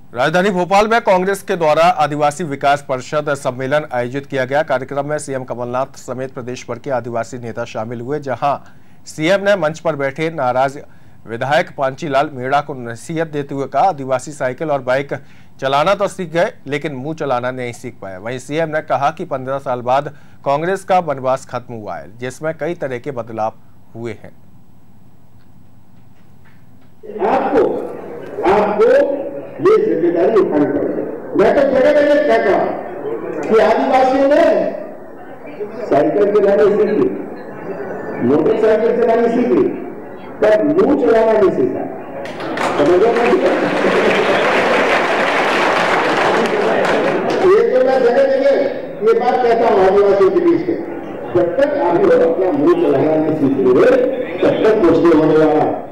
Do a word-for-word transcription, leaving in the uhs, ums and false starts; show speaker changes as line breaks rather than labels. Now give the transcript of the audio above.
राजधानी भोपाल में कांग्रेस के द्वारा आदिवासी विकास परिषद सम्मेलन आयोजित किया गया। कार्यक्रम में सीएम कमलनाथ समेत प्रदेश भर के आदिवासी नेता शामिल हुए, जहां सीएम ने मंच पर बैठे नाराज विधायक पांचीलाल मीणा को नसीहत देते हुए कहा, आदिवासी साइकिल और बाइक चलाना तो सीख गए लेकिन मुंह चलाना नहीं सीख पाए। वहीं सीएम ने कहा कि पंद्रह साल बाद कांग्रेस का वनवास खत्म हुआ है, जिसमें कई तरह के बदलाव हुए हैं।
आपको आपको ये जिम्मेदारी उठानी पड़ेगी। मैं तो जगह जगह क्या कहा कि आदिवासियों ने साइकिल चलानी सीखी, मोटरसाइकिल चलानी सीखी, पर मुंह चलाना नहीं सीखा। ये तो मैं जगह जगह ये बात कहता हूँ आदिवासियों के बीच में, जब तक आप लोग अपना मुंह चलाना नहीं सीखेंगे तब तक कुछ नहीं होने वाला।